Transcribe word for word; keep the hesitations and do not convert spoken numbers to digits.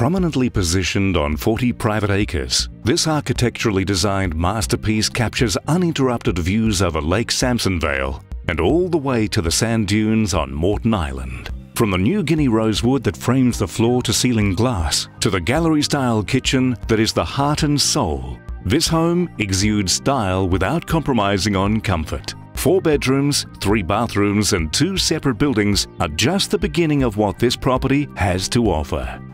Prominently positioned on forty private acres, this architecturally designed masterpiece captures uninterrupted views over Lake Samsonvale and all the way to the sand dunes on Moreton Island. From the New Guinea rosewood that frames the floor-to-ceiling glass to the gallery-style kitchen that is the heart and soul, this home exudes style without compromising on comfort. Four bedrooms, three bathrooms and two separate buildings are just the beginning of what this property has to offer.